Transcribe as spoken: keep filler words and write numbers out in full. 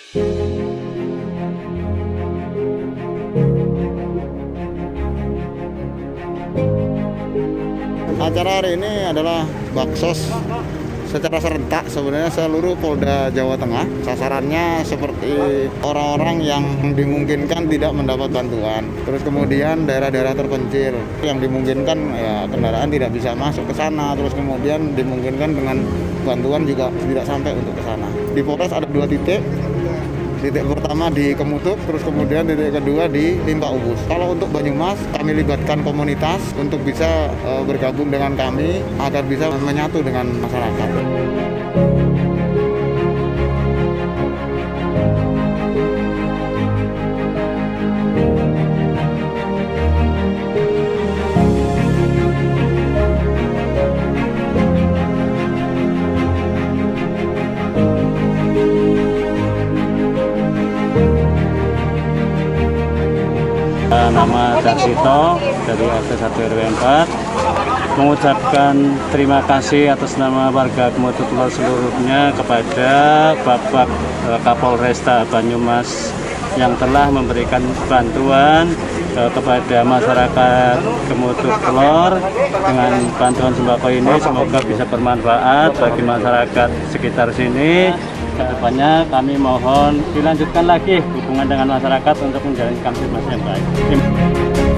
Acara hari ini adalah baksos secara serentak sebenarnya seluruh Polda Jawa Tengah. Sasarannya seperti orang-orang yang dimungkinkan tidak mendapat bantuan. Terus kemudian daerah-daerah terpencil yang dimungkinkan ya kendaraan tidak bisa masuk ke sana. Terus kemudian dimungkinkan dengan bantuan juga tidak sampai untuk ke sana. Di Polres ada dua titik. Titik pertama di Kemutuk, terus kemudian titik kedua di Limpa Ubus. Kalau untuk Banyumas, kami libatkan komunitas untuk bisa e, bergabung dengan kami agar bisa menyatu dengan masyarakat. Nama Darsito dari R T satu R W empat mengucapkan terima kasih atas nama warga Kemutuk Lor seluruhnya kepada Bapak Kapolresta Banyumas yang telah memberikan bantuan kepada masyarakat Kemutuk Lor. Dengan bantuan sembako ini semoga bisa bermanfaat bagi masyarakat sekitar sini. Kedepannya kami mohon dilanjutkan lagi hubungan dengan masyarakat untuk menjalin kamtipmas yang baik.